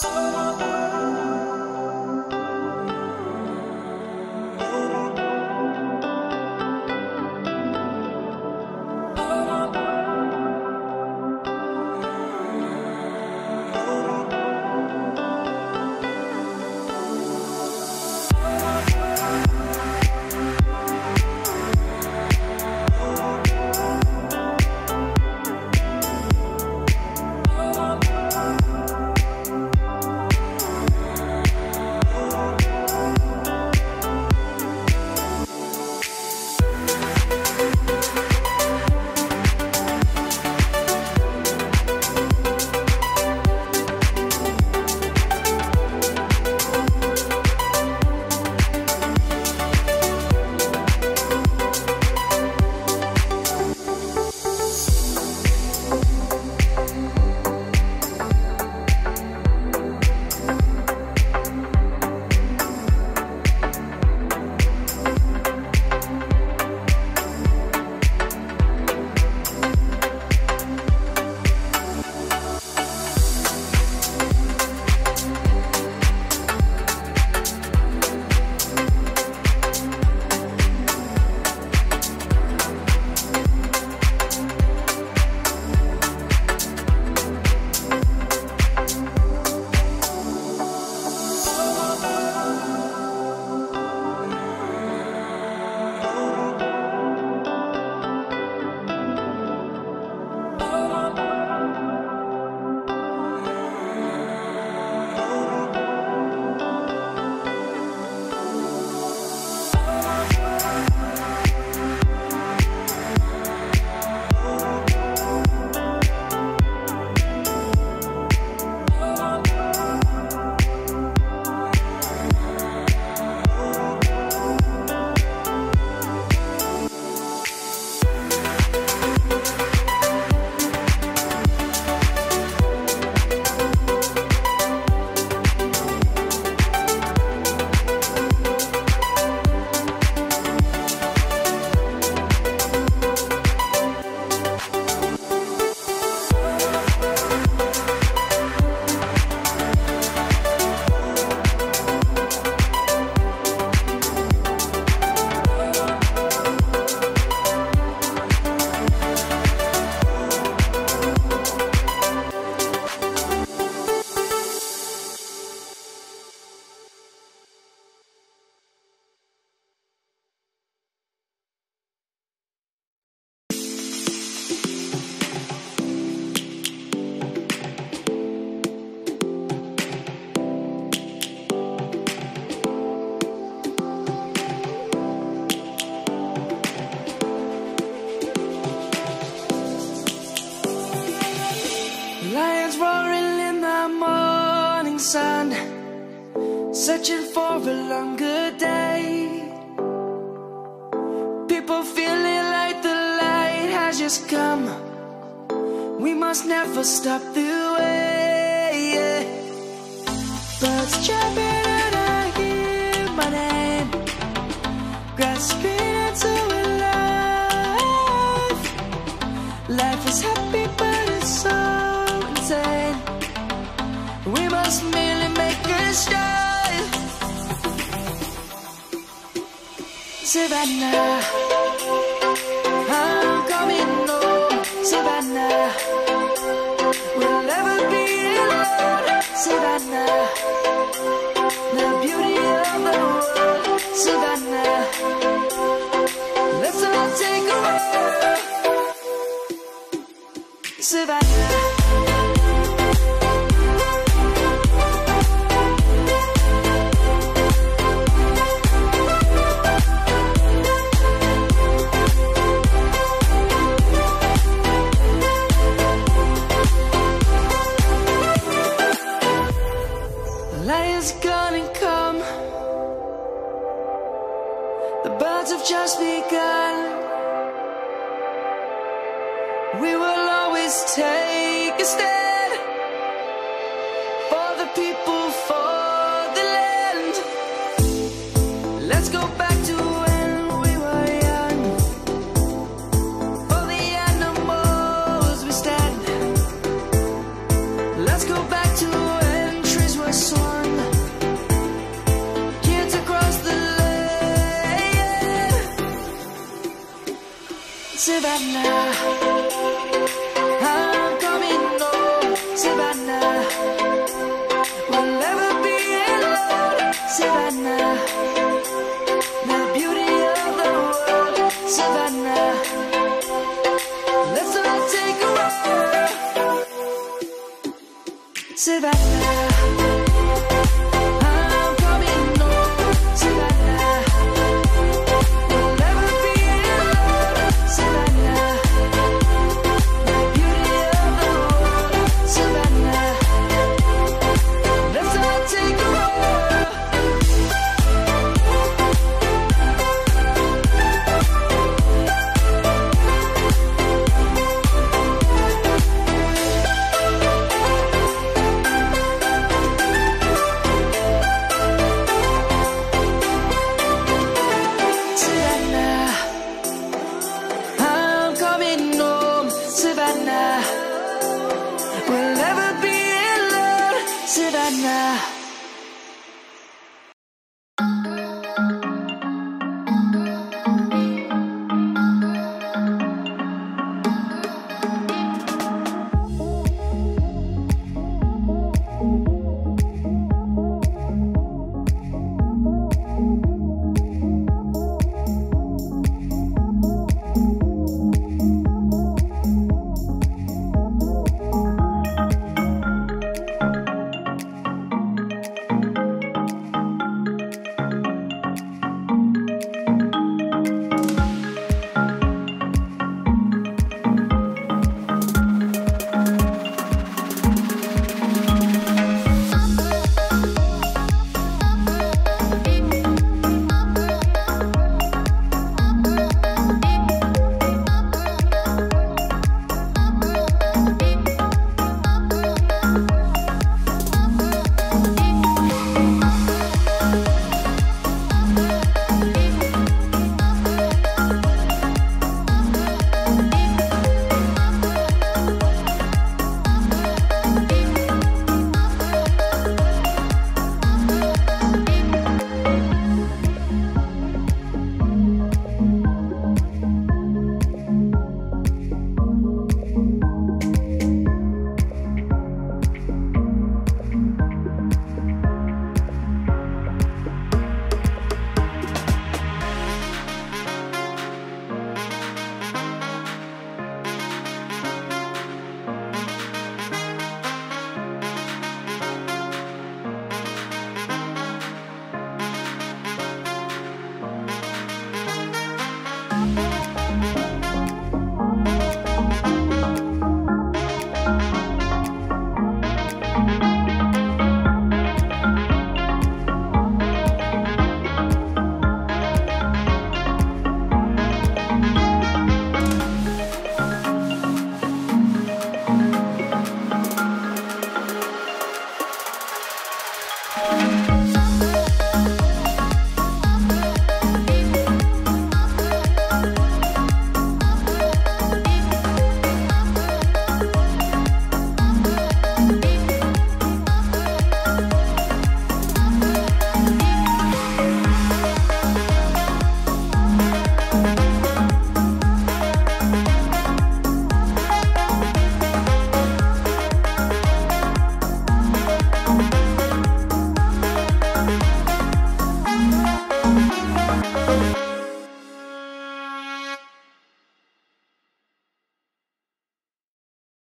sun, searching for a longer day. People feeling like the light has just come. We must never stop the way. Birds chirping and I hear my name, grasping into a life. Life is happy but it's so insane. We must merely make a start. Savannah, I'm coming home. Savannah, we'll never be alone. Savannah, the beauty of the world. Savannah, let's all take a walk. Savannah. Lion's gonna come. The birds have just begun. We will always take a stand for the people, for the land. Let's go back to when we were young. For the animals we stand. Let's go back to when trees were Savannah, I'm coming home, Savannah. We'll never be alone, Savannah. The beauty of the world, Savannah. Let's all take a walk, Savannah. I'm coming home, Savannah. We'll never be alone, Savannah. The beauty of the world, Savannah. Let's all take a walk. Savannah, I'm coming home, Savannah. We'll never be alone, Savannah. Thank you.